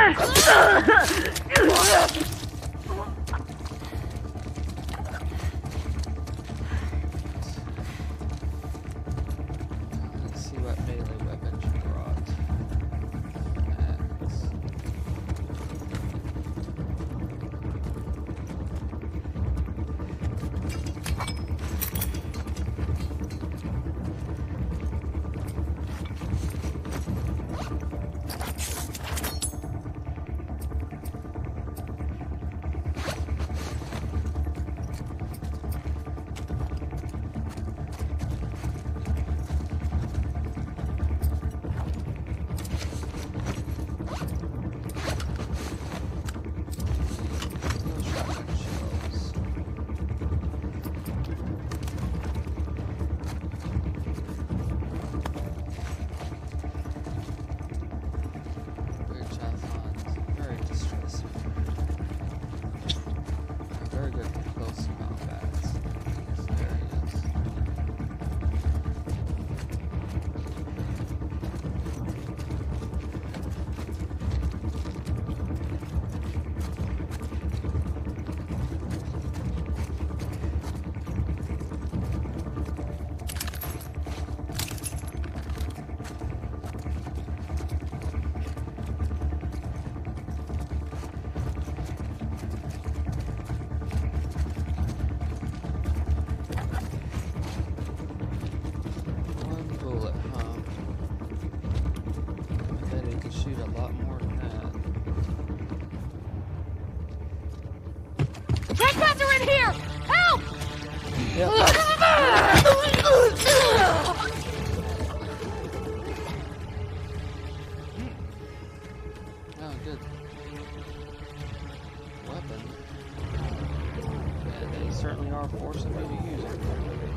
see what melee weapons you brought. Oh, good. Weapon. Yeah, they certainly are forcing me to use it.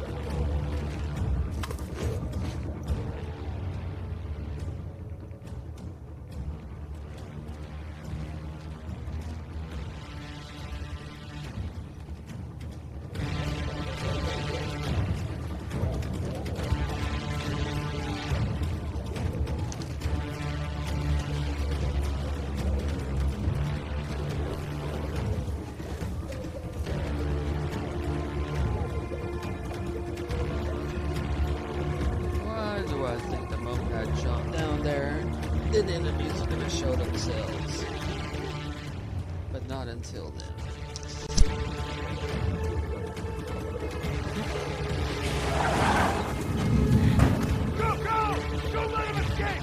The enemies are going to show themselves, but not until then. Go, go! Don't let him escape!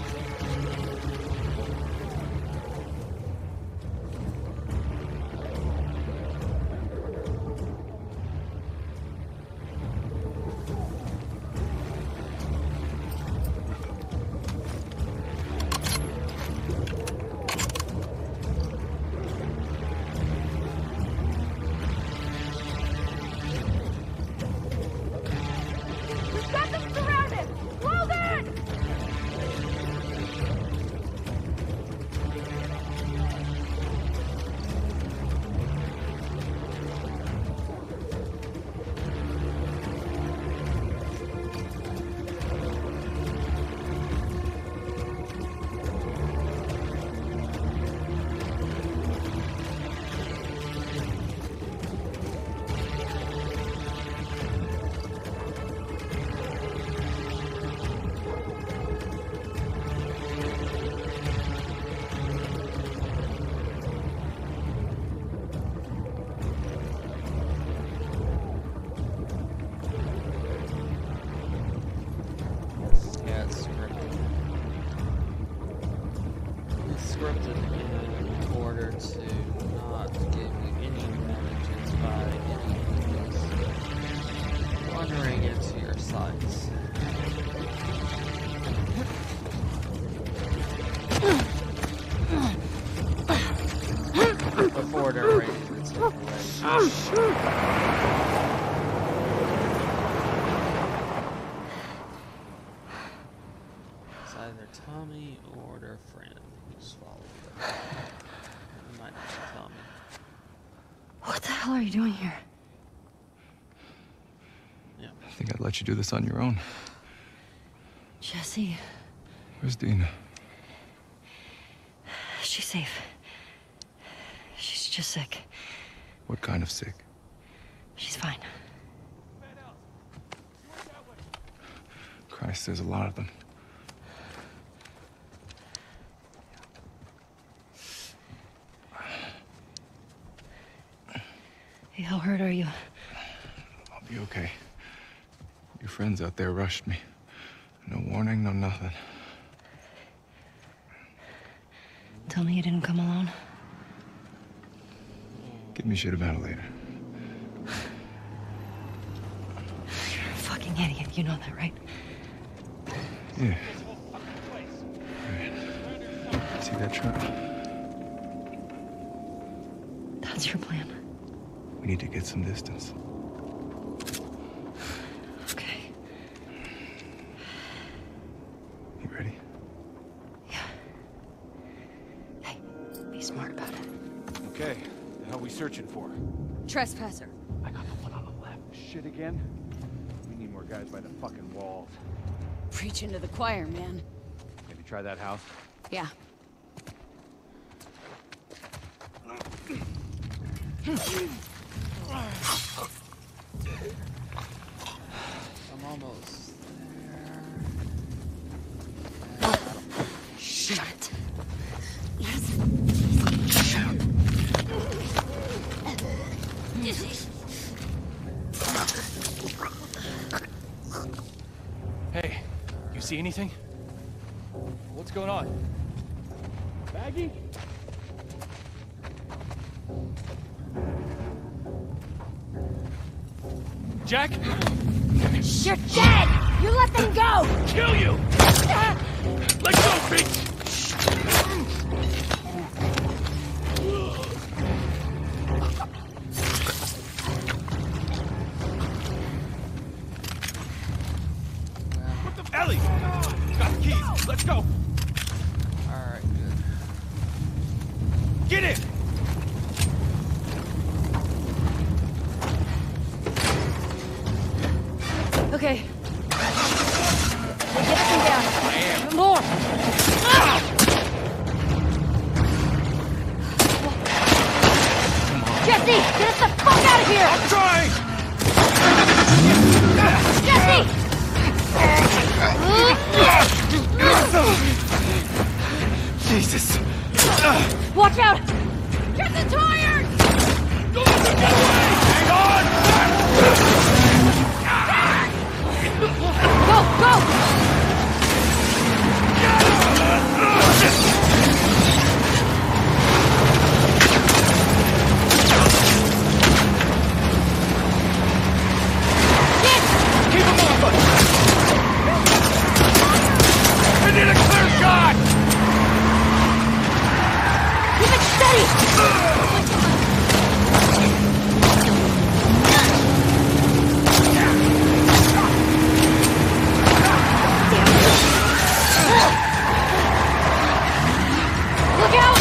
Scripted in order to not give you any advantages by any enemies wandering into your sights. Before they're ready to take away. It's either Tommy or their friend. Swallow them. You might have to tell me. What the hell are you doing here? Yeah. I think I'd let you do this on your own. Jesse. Where's Dina? She's safe. just sick. What kind of sick? She's fine. Christ, there's a lot of them. Hey, how hurt are you? I'll be okay. Your friends out there rushed me. No warning, no nothing. Tell me you didn't come alone. Give me shit about it later. You're a fucking idiot. You know that, right? Yeah. Right. See that truck? That's your plan. We need to get some distance. Okay. You ready? Yeah. Hey, be smart about it. Okay, the hell we searching for? Trespasser. I got the one on the left. Shit again? We need more guys by the fucking walls. Preaching to the choir, man. Maybe try that house? Yeah. I'm almost Shit. Hey, you see anything? What's going on? Maggie? Jack? You're dead! You let them go! Kill you! Let go, bitch! Ellie! Got the keys. Let's go. alright, good. Get in! Okay. Get this thing down. More! Jesse! Get us the fuck out of here! I'm trying! Jesse! Jesus! Watch out! Get the tires! Don't let them get away! Hang on! Go! Go! Keep them off us! I need a clear shot! Keep it steady! Look out!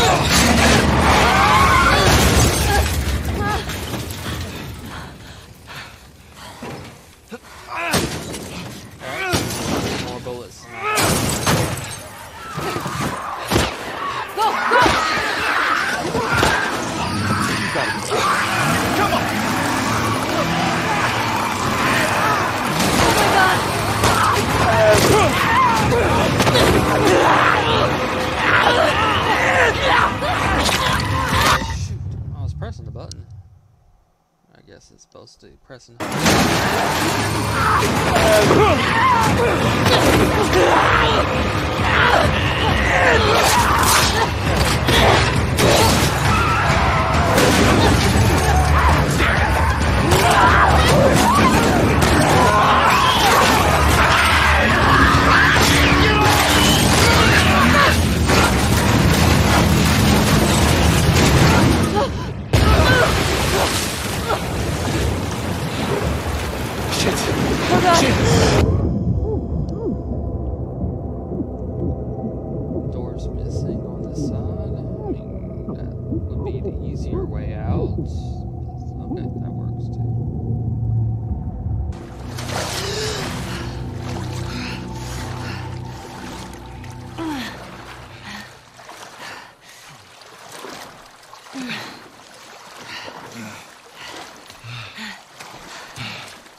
More bullets. Go! Go! Come on! Oh my god! Shoot. I was pressing the button. I guess it's supposed to be pressing. Oh god! Doors missing on this side. I mean, that would be the easier way out. Okay, that works too.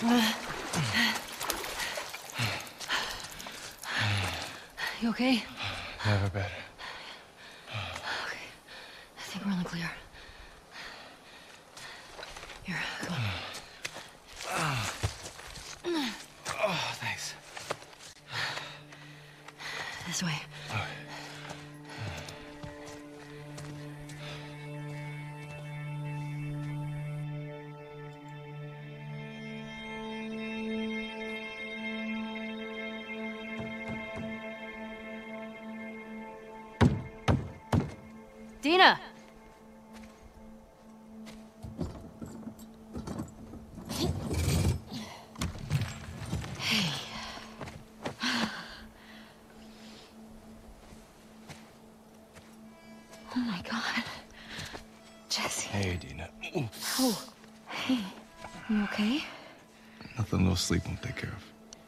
You okay? Never better. Okay. I think we're on the clear. Here, come on. Oh, thanks. This way. Dina! Hey. Oh my God. Jesse. Hey, Dina. Ooh. Oh. Hey. You okay? Nothing a little sleep won't take care of.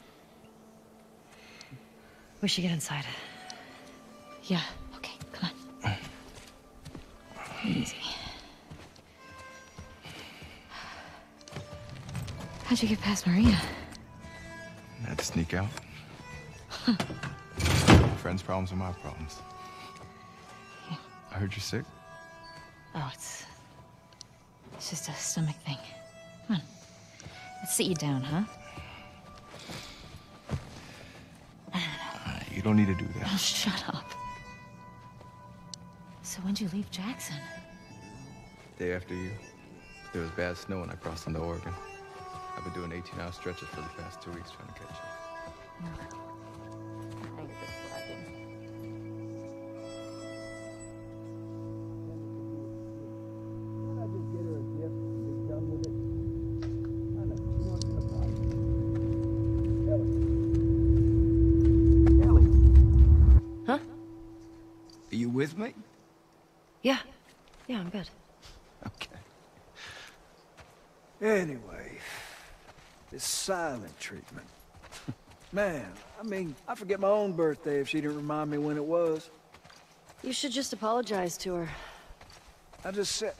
We should get inside. Yeah. Okay, come on. Easy. How'd you get past Maria? I had to sneak out. Friends' problems are my problems. Yeah. I heard you're sick. Oh, it's just a stomach thing. Come on. Let's sit you down, huh? You don't need to do Oh, that. shut up. So when'd you leave Jackson? Day after you, there was bad snow and I crossed into Oregon. I've been doing 18-hour stretches for the past 2 weeks trying to catch up. Huh? Are you with me? Yeah. Yeah, I'm good. Okay. Anyway, this silent treatment. Man, I mean, I forget my own birthday if she didn't remind me when it was. You should just apologize to her. I just said...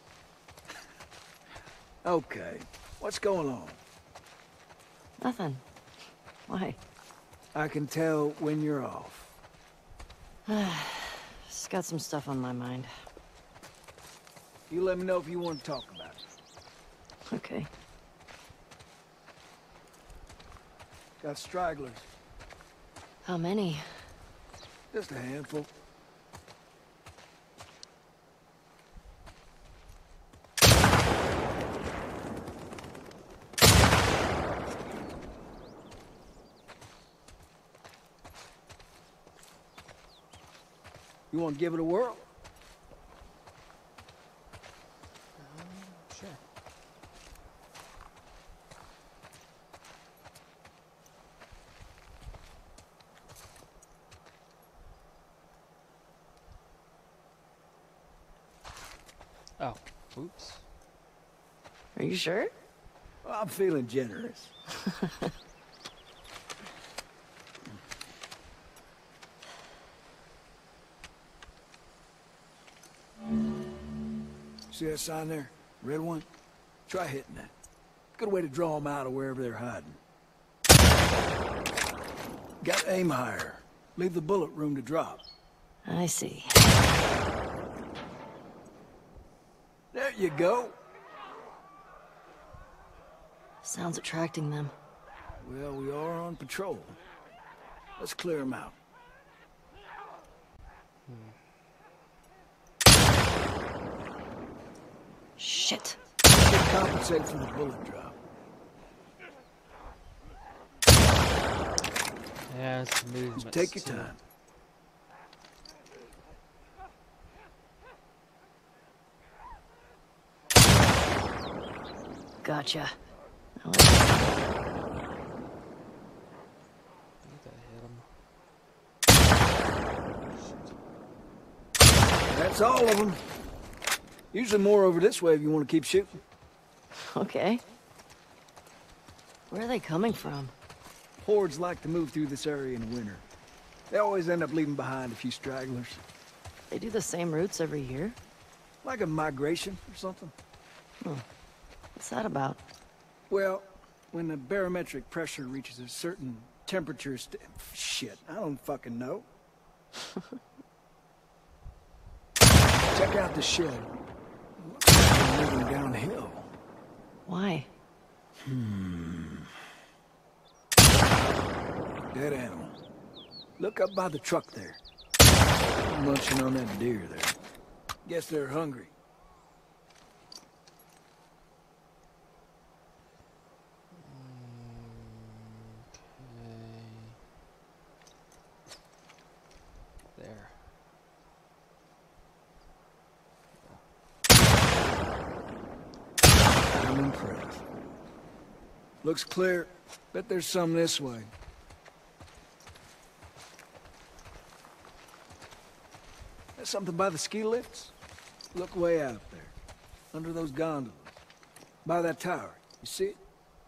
Okay, what's going on? Nothing. Why? I can tell when you're off. Just got some stuff on my mind. You let me know if you want to talk about it. Okay. Got stragglers. How many? Just a handful. You want to give it a whirl? Sure. Oh, oops. Are you sure? Well, I'm feeling generous. See that sign there? Red one? Try hitting that. Good way to draw them out of wherever they're hiding. Got to aim higher. Leave the bullet room to drop. I see. There you go. Sounds attracting them. Well, we are on patrol. Let's clear them out. Shit. Get compensated for the bullet drop. Yeah, it's movement. Just take your time. Gotcha. I think that hit him. That's all of them. Usually more over this way if you want to keep shooting. Okay. Where are they coming from? Hordes like to move through this area in winter. They always end up leaving behind a few stragglers. They do the same routes every year? Like a migration or something. What's that about? Well, when the barometric pressure reaches a certain temperature shit, I don't fucking know. Check out the shed. Looks like they're moving downhill. Why? Dead animal. Look up by the truck there. Munching on that deer there. Guess they're hungry. There. I'm impressed. Looks clear. Bet there's some this way. There's something by the ski lifts. Look way out there. Under those gondolas. By that tower. You see it?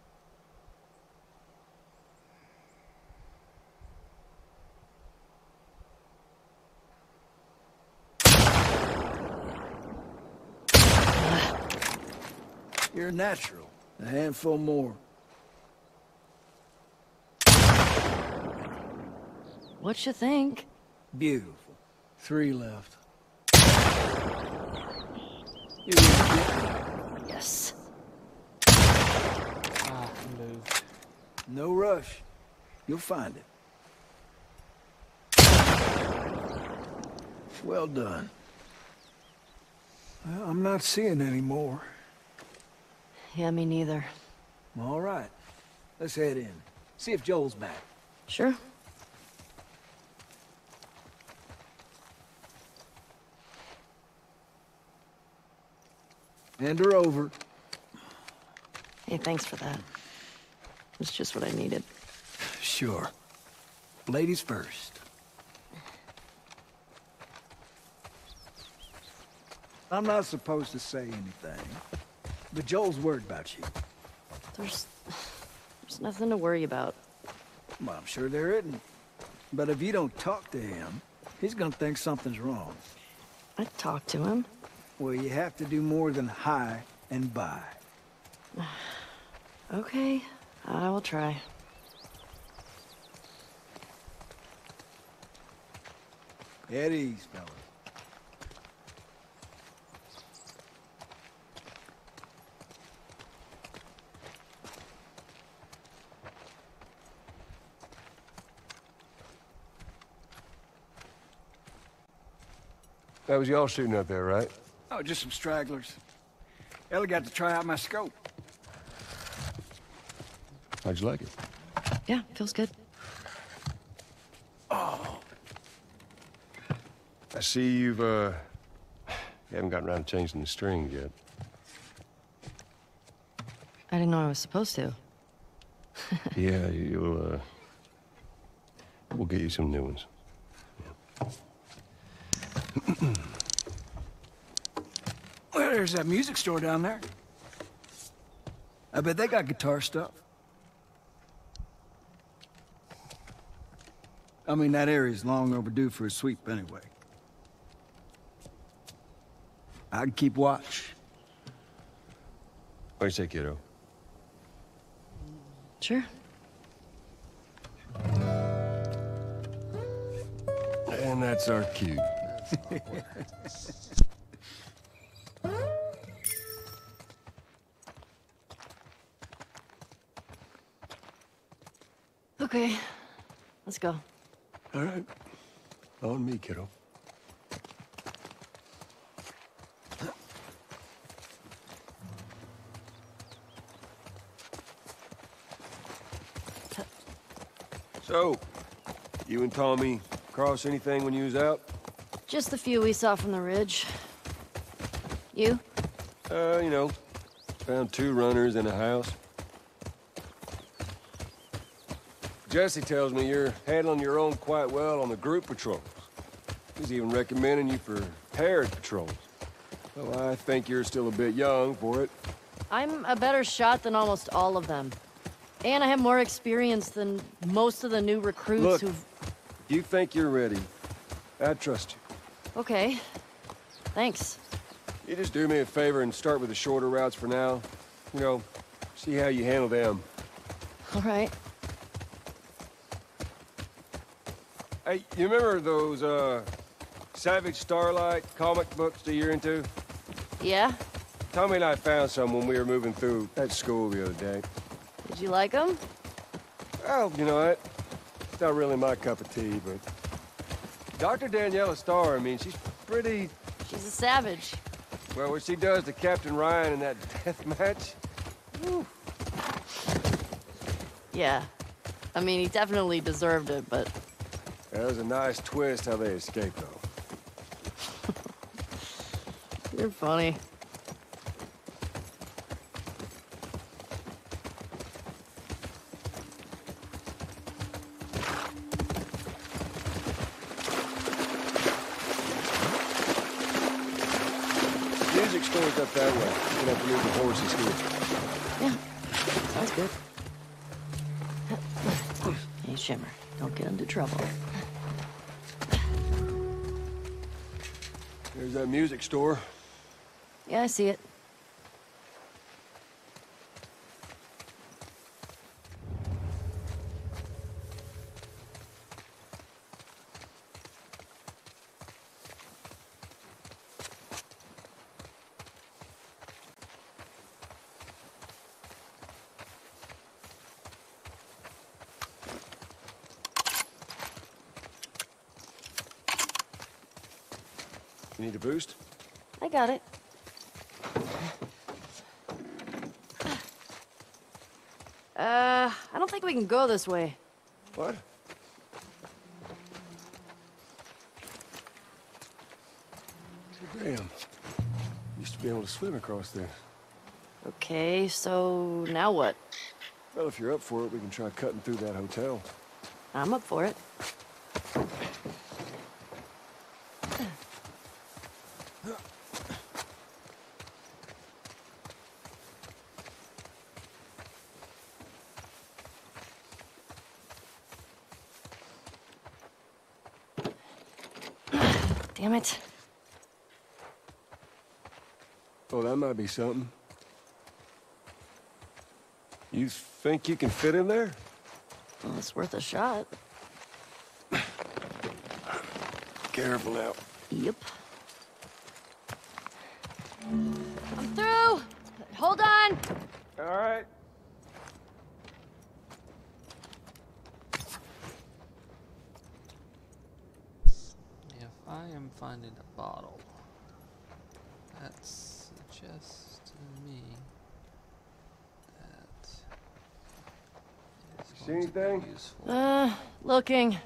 You're natural. A handful more. What you think? Beautiful. 3 left. You need to get Yes. Ah, moved. no rush. You'll find it. Well done. Well, I'm not seeing any more. Yeah, me neither. All right. Let's head in. See if Joel's back. Sure. Hand her over. Hey, thanks for that. It's just what I needed. Sure. Ladies first. I'm not supposed to say anything, but Joel's worried about you. There's nothing to worry about. Well, I'm sure there isn't. But if you don't talk to him, he's gonna think something's wrong. I'd talk to him. Well, you have to do more than hi and bye. Okay, I will try. At ease, fellas. That was y'all shooting up there, right? Oh, just some stragglers. Ellie got to try out my scope. How'd you like it? Yeah, feels good. I see you haven't gotten around to changing the strings yet. I didn't know I was supposed to. Yeah, we'll get you some new ones. Well, there's that music store down there. I bet they got guitar stuff. I mean, that area's long overdue for a sweep anyway. I can keep watch. What do you say, kiddo? Sure. And that's our cue. Okay, let's go. All right. On me, kiddo. So, you and Tommy cross anything when you was out? Just the few we saw from the ridge. You? You know, found 2 runners in a house. Jesse tells me you're handling your own quite well on the group patrols. He's even recommending you for paired patrols. Well, I think you're still a bit young for it. I'm a better shot than almost all of them. And I have more experience than most of the new recruits Look, who've... you think you're ready. I trust you. Okay. Thanks. You just do me a favor and start with the shorter routes for now. You know, see how you handle them. All right. Hey, you remember those, Savage Starlight comic books that you're into? Yeah? Tommy and I found some when we were moving through that school the other day. Did you like them? Well, you know what? It's not really my cup of tea, but... Dr. Daniela Starr, I mean, she's pretty... She's a savage. Well, what she does to Captain Ryan in that death match... Whew. Yeah. I mean, he definitely deserved it, but... That was a nice twist how they escaped, though. You're funny. Music store's up that way. You can have to move the horses here. Yeah. Sounds good. Hey, Shimmer. Don't get into trouble. There's that music store. Yeah, I see it. You need a boost? I got it. I don't think we can go this way. What? Damn. Used to be able to swim across there. Okay, so now what? Well, if you're up for it, we can try cutting through that hotel. I'm up for it. Damn it. Oh, that might be something. You think you can fit in there? Well, it's worth a shot. Careful now. Yep. I'm through! Hold on! All right. If I am finding a bottle, that suggests to me that it's See going to be anything? useful. Looking.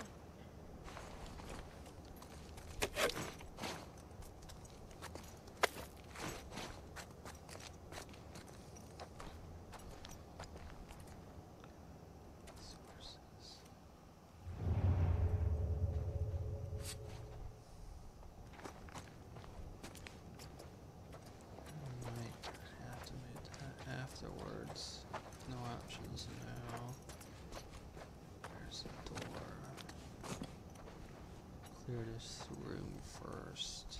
Sources. Might have to move that afterwards. No options now. There's a door. Clear this room first.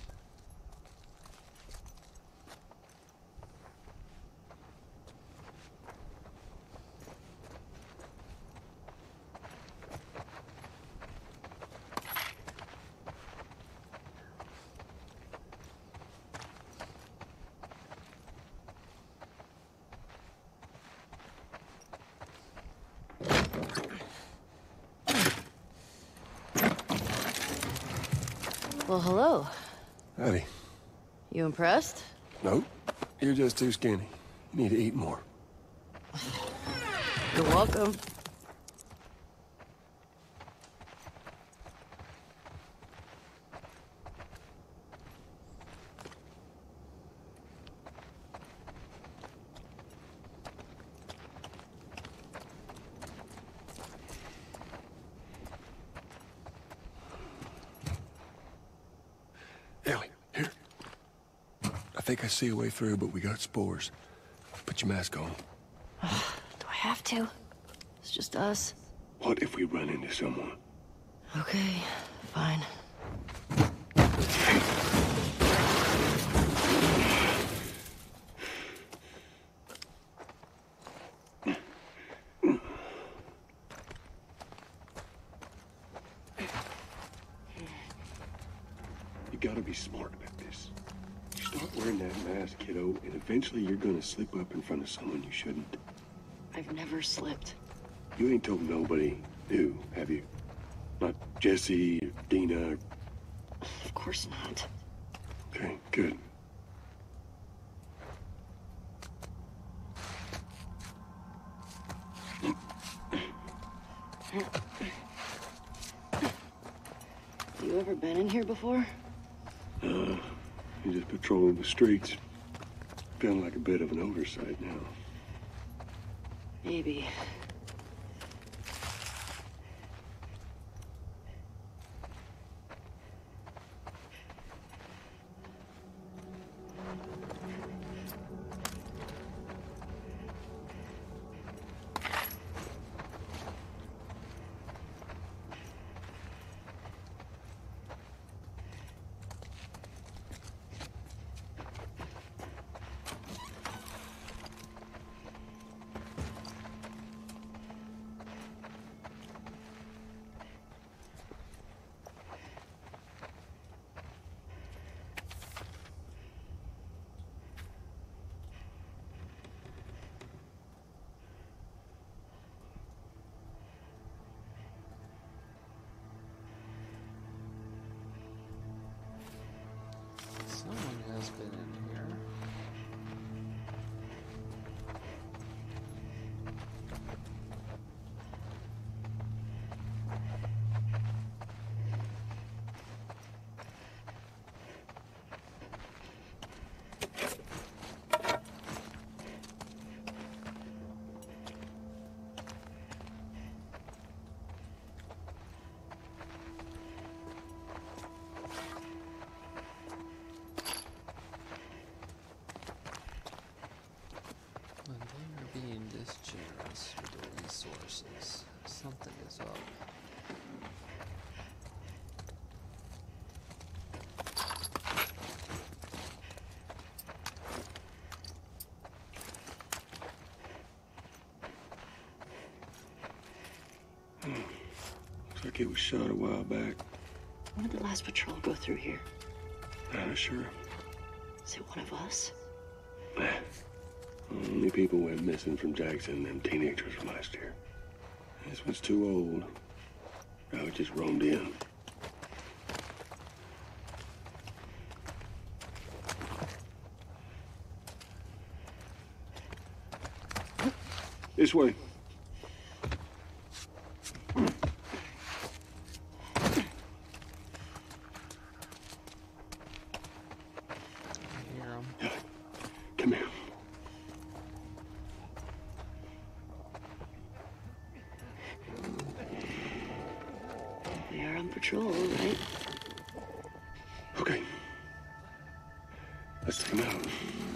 Well, hello. Howdy. You impressed? Nope. You're just too skinny. You need to eat more. You're welcome. Ellie, here. I think I see a way through, but we got spores. Put your mask on. Do I have to? It's just us. What if we run into someone? Okay, fine. gotta be smart about this. You start wearing that mask, kiddo, and eventually you're gonna slip up in front of someone you shouldn't. I've never slipped. You ain't told nobody new, have you? Not Jesse or Dina or... Of course not. Okay, good. You ever been in here before? You just patrolling the streets. Feeling like a bit of an oversight now. Maybe. Someone has been in here. When they are being disgenerous with the resources, something is up. Looks like it was shot a while back. When did the last patrol go through here? Not sure. Is it one of us? Only people went missing from Jackson, them teenagers from last year. This one's too old. Probably just roamed in. This way. Come here. We are on patrol, right? Okay. Let's take him out.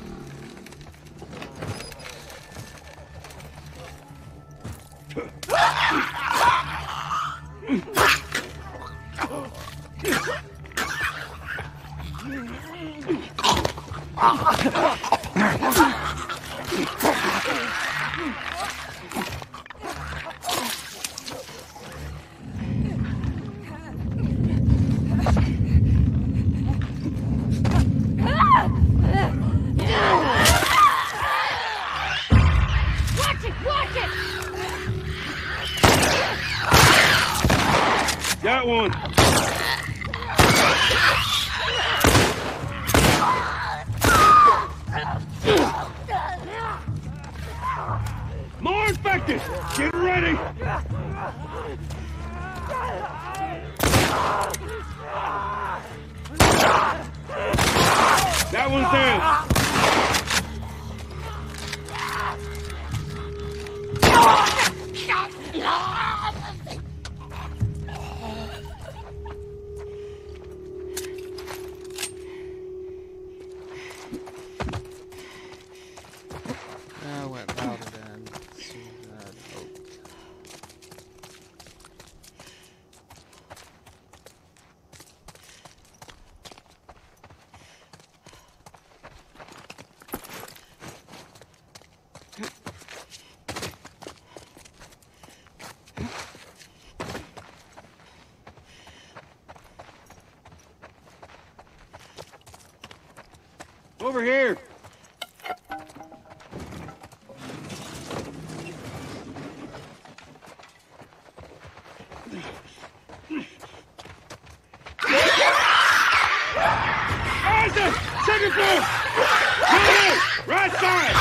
Got one. More infected. Get ready. That one's down. I went out and see that oak. over here. Isaac! Second floor! Right side!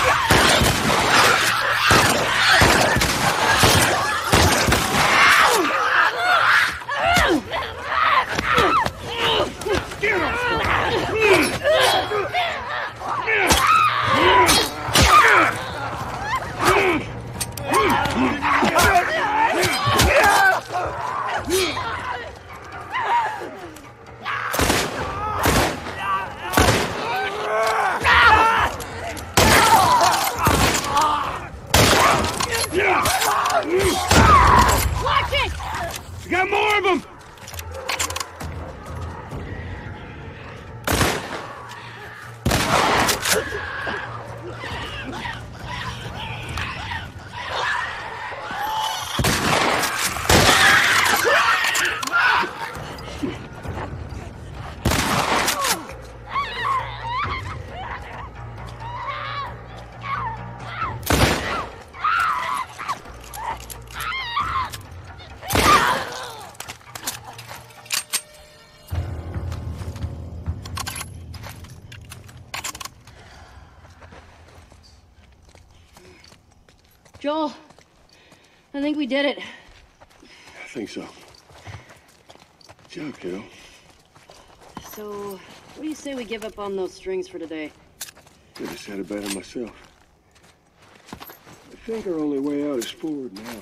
Get him! Watch it! We got more of them! Joel, I think we did it. I think so. Good job, kiddo. So, what do you say we give up on those strings for today? I decided better myself. I think our only way out is forward now.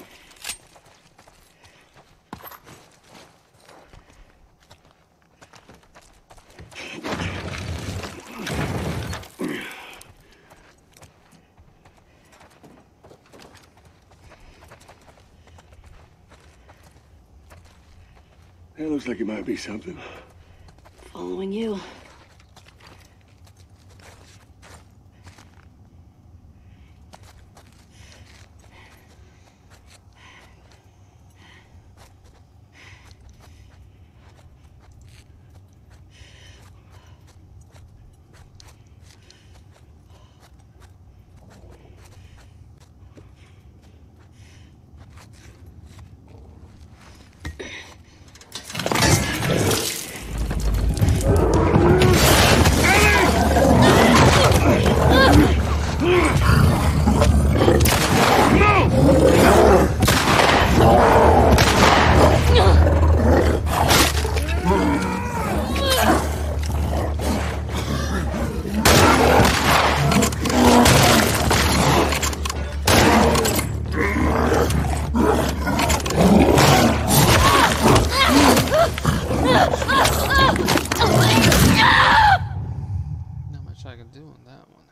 That looks like it might be something. Following you. Not much I can do on that one.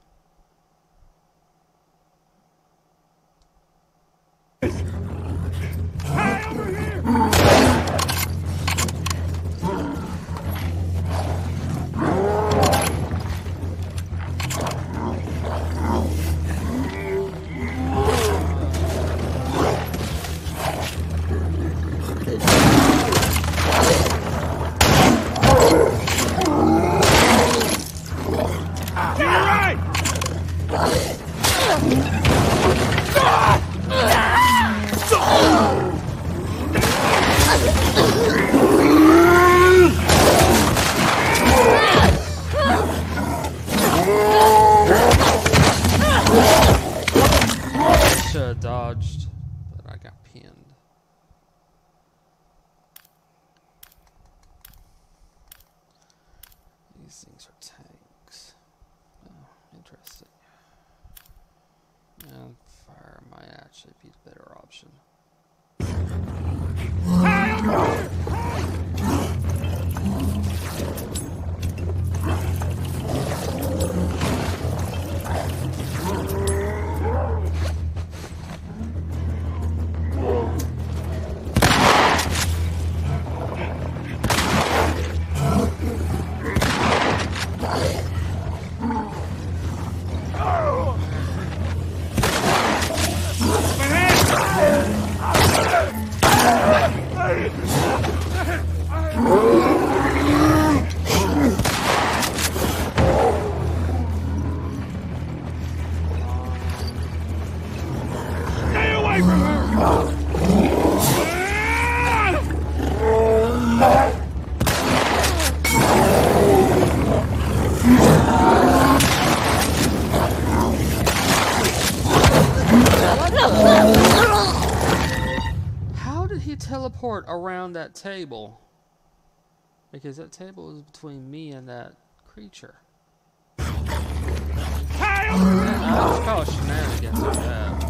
Should have dodged, but I got pinned. These things are tanks. Oh, interesting. And fire might actually be the better option. away from her! How did he teleport around that table? Because that table is between me and that creature. I'll call shenanigans with that.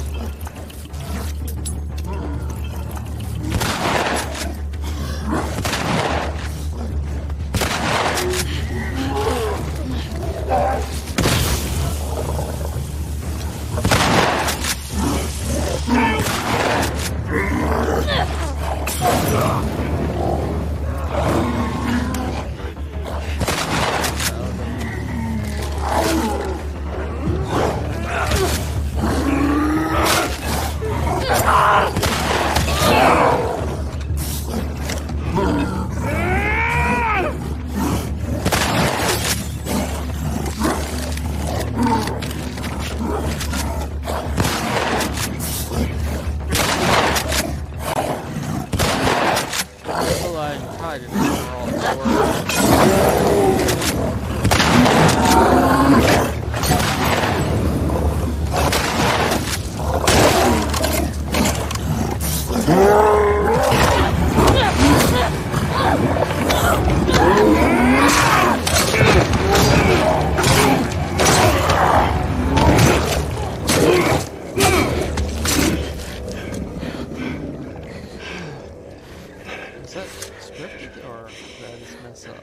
Is that scripted or did I just mess up?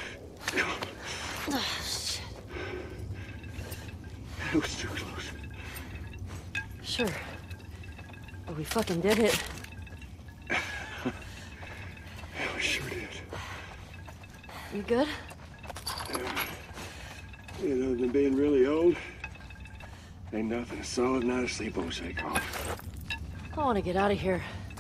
Oh, shit. That was too close. Sure. But we fucking did it. Yeah, we sure did. You good? You know, than being really old, ain't nothing a solid night of sleep won't shake off. I want to get out of here.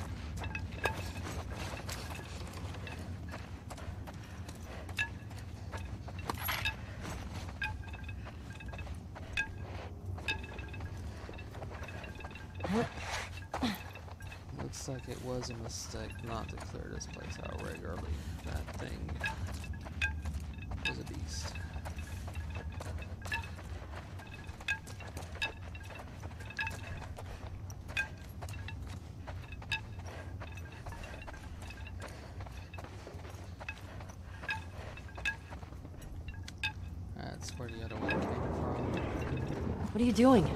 Looks like it was a mistake not to clear this place out regularly. That thing was a beast. That's where the other one came from. What are you doing?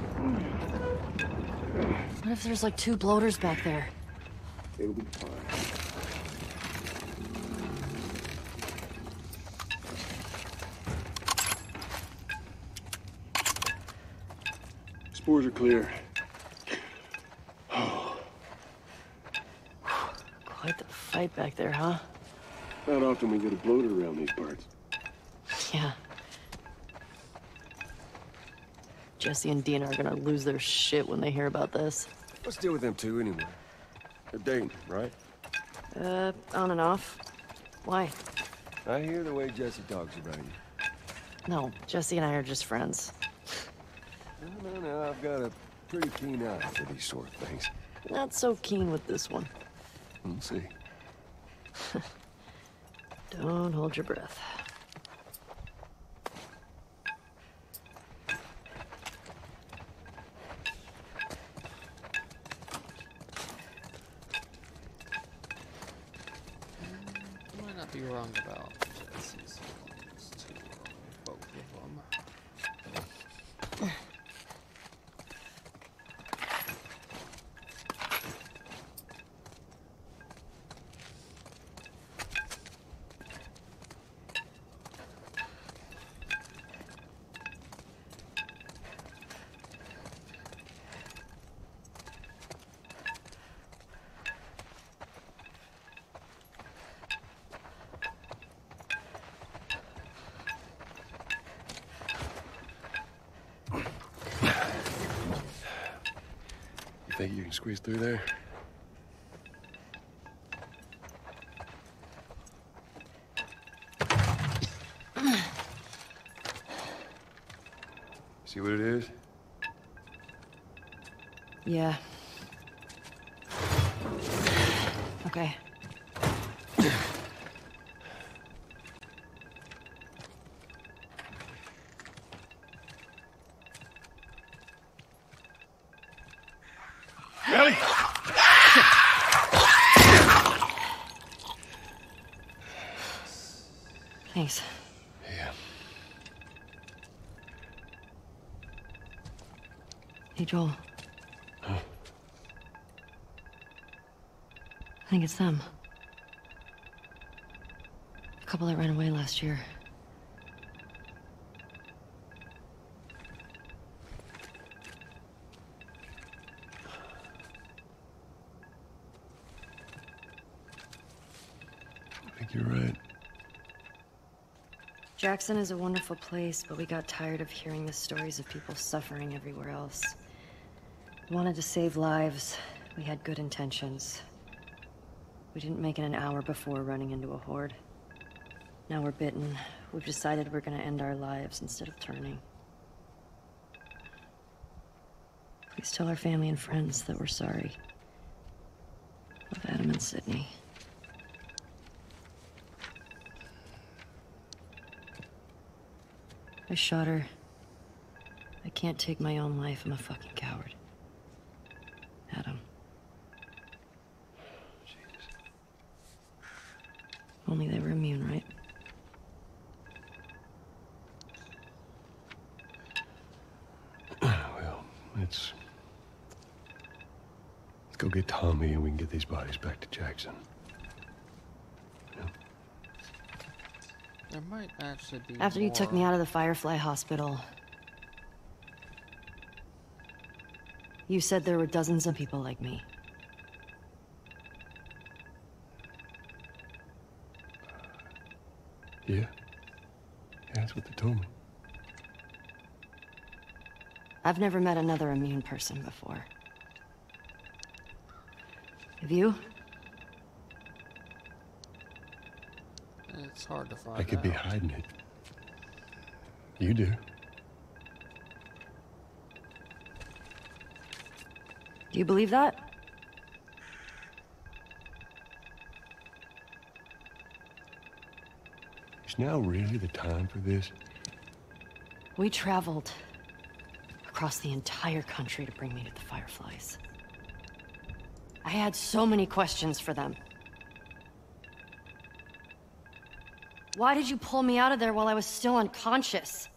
What if there's like 2 bloaters back there? It'll be fine. Spores are clear. Quite the fight back there, huh? Not often we get a bloater around these parts. Yeah. Jesse and Dina are gonna lose their shit when they hear about this. What's the deal with them two anyway? They're dating, right? On and off. Why? I hear the way Jesse talks about you. No, Jesse and I are just friends. No, I've got a pretty keen eye for these sort of things. Not so keen with this one. We'll see. Don't hold your breath. You might not be wrong about Jesse's feelings to both of them. Think you can squeeze through there? See what it is? Yeah, Okay. Ellie! Thanks. Yeah. Hey, Joel. Huh? I think it's them. The couple that ran away last year. I think you're right. Jackson is a wonderful place, but we got tired of hearing the stories of people suffering everywhere else. We wanted to save lives. We had good intentions. We didn't make it an hour before running into a horde. Now we're bitten. We've decided we're gonna end our lives instead of turning. Please tell our family and friends that we're sorry. Love, Adam and Sydney. I shot her. I can't take my own life. I'm a fucking coward. Adam. Jesus. Only they were immune, right? Well, let's go get Tommy and we can get these bodies back to Jackson. There might actually be After you took me more. out of the Firefly Hospital, you said there were dozens of people like me. Yeah. Yeah, that's what they told me. I've never met another immune person before. Have you? It's hard to find I could be out. hiding it. You do. Do you believe that? Is now really the time for this? We traveled across the entire country to bring me to the Fireflies. I had so many questions for them. Why did you pull me out of there while I was still unconscious?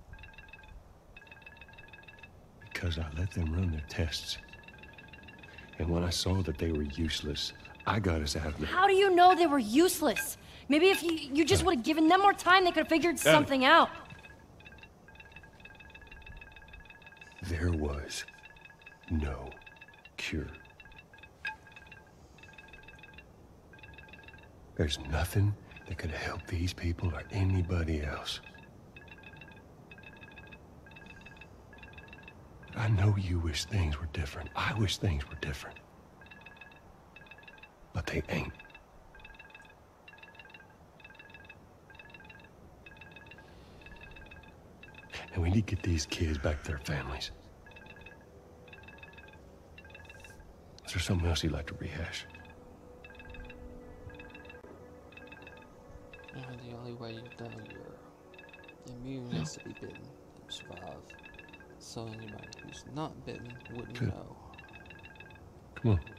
Because I let them run their tests. And when I saw that they were useless, I got us out of there. How do you know they were useless? Maybe if you just would have given them more time, they could have figured something out. There was no cure. There's nothing that could help these people or anybody else. I know you wish things were different. I wish things were different. But they ain't. And we need to get these kids back to their families. Is there something else you'd like to rehash? The only way you know you're immune is to be bitten and survive. So anybody who's not bitten wouldn't Good. know. Come on.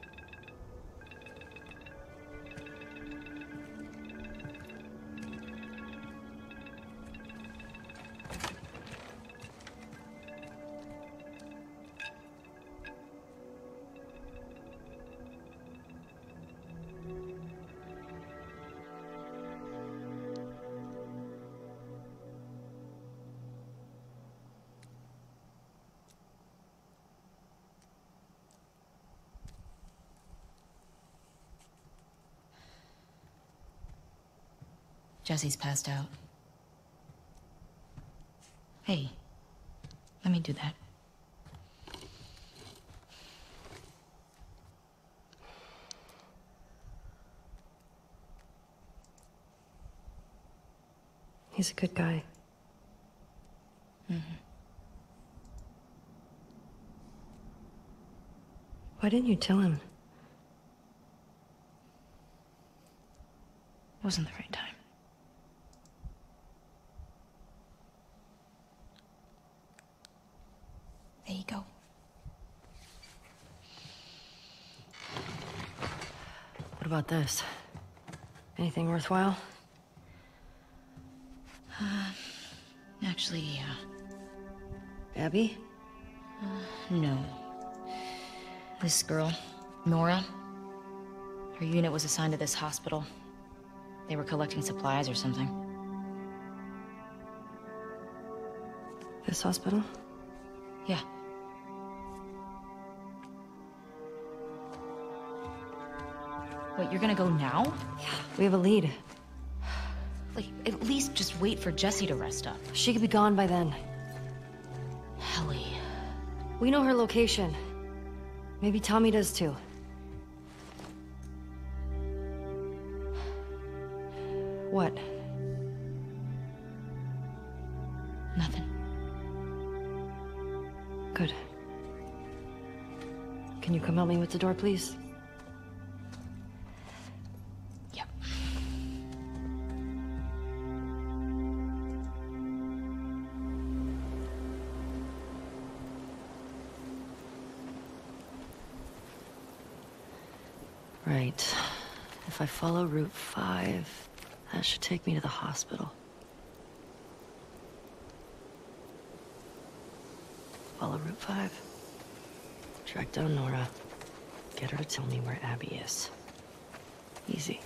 Jesse's passed out. Hey, let me do that. He's a good guy. Mm-hmm. Why didn't you tell him? wasn't the right time. There you go. What about this? Anything worthwhile? Actually, yeah. Abby? No. This girl, Nora, her unit was assigned to this hospital. They were collecting supplies or something. This hospital? Yeah. Wait, you're gonna go now? Yeah, we have a lead. Like, at least just wait for Jesse to rest up. She could be gone by then. Ellie. We know her location. Maybe Tommy does too. What? Nothing. Good. Can you come help me with the door, please? Yep. Right. If I follow Route 5, that should take me to the hospital. Follow Route 5. Track down Nora. Get her to tell me where Abby is. Easy.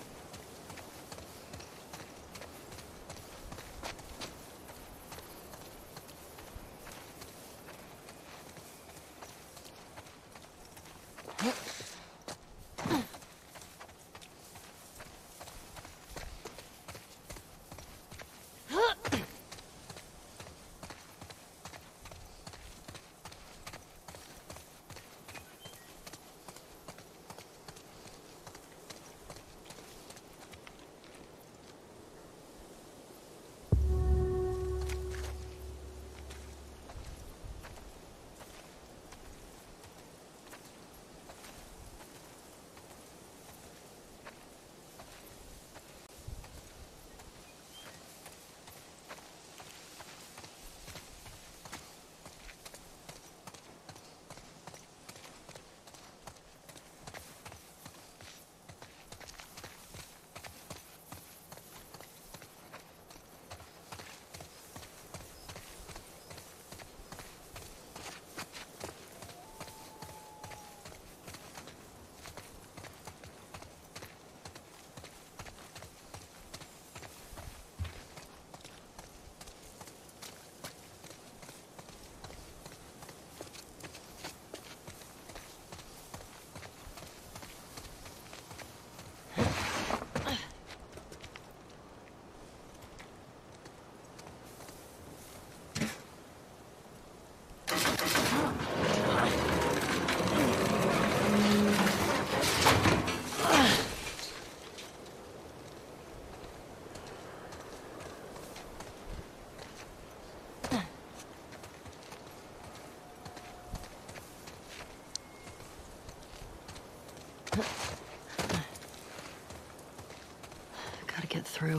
Gotta get through.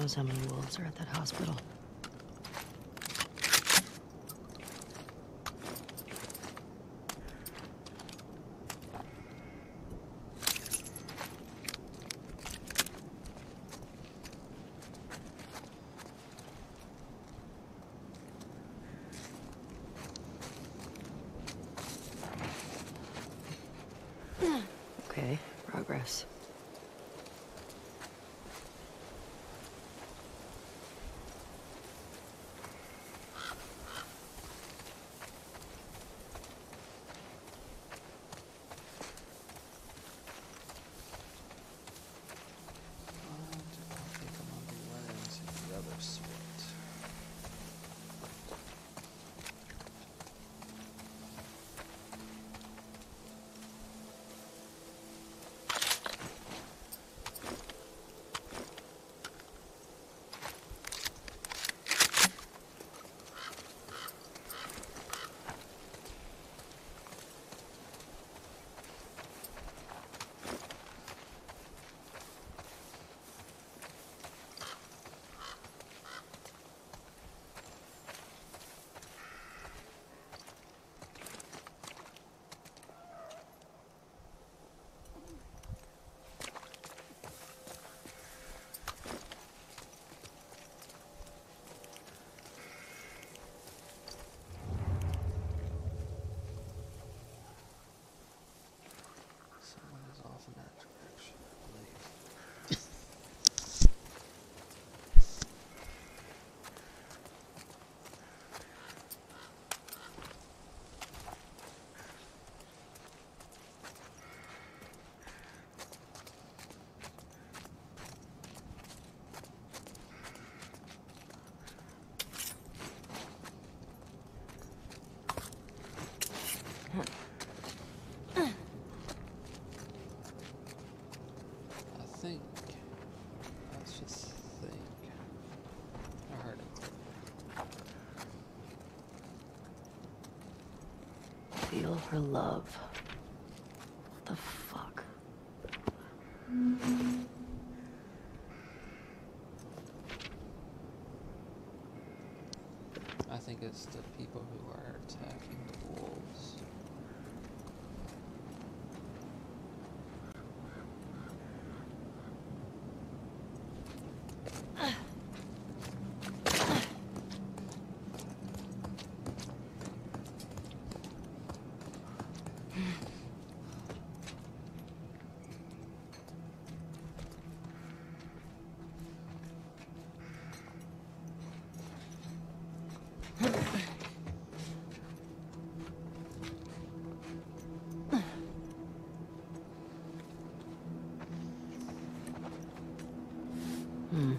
knows how many wolves are at that hospital. Okay, progress. I think I'm gonna be running into the other spot. Someone is off in that direction, I believe. I think. Let's just think. I heard it. Feel her love. What the fuck? I think it's the people who are attacking the wolves. Hmm.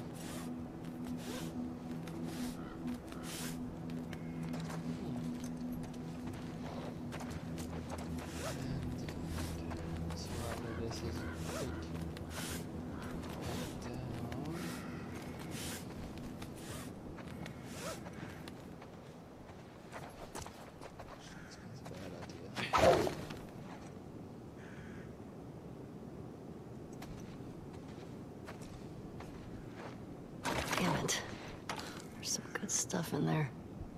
And so whether this is a quick down. That's a bad idea. Damn it. There's some good stuff in there.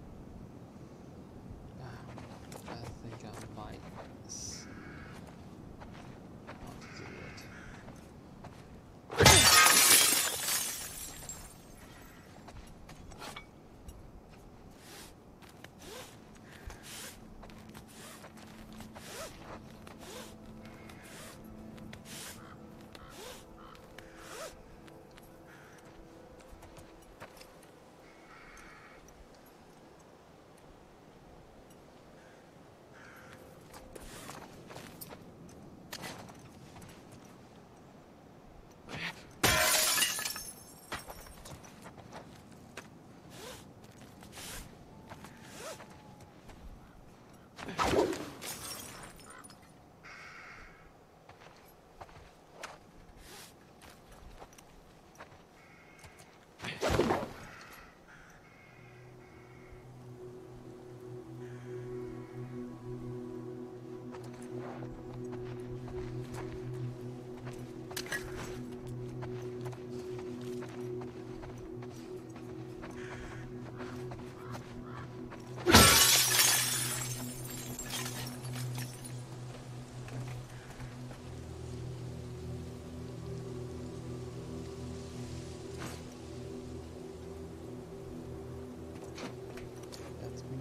I think I might want to do it.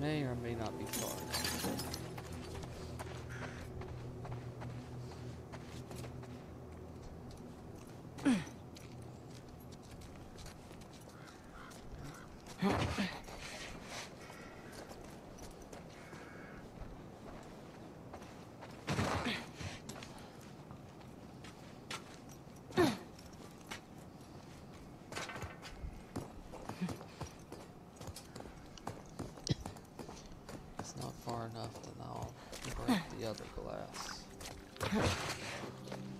May or may not be far. Not far enough, then I'll break the other glass.